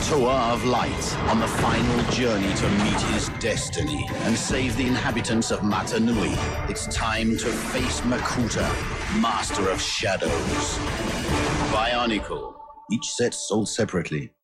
Toa of Light on the final journey to meet his destiny and save the inhabitants of Matanui. It's time to face Makuta, Master of Shadows. Bionicle. Each set sold separately.